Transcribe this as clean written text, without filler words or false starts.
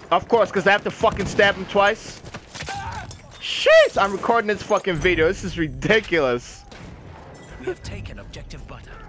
Of course, because I have to fucking stab him twice. Shit! I'm recording this fucking video. This is ridiculous. We have taken objective butter.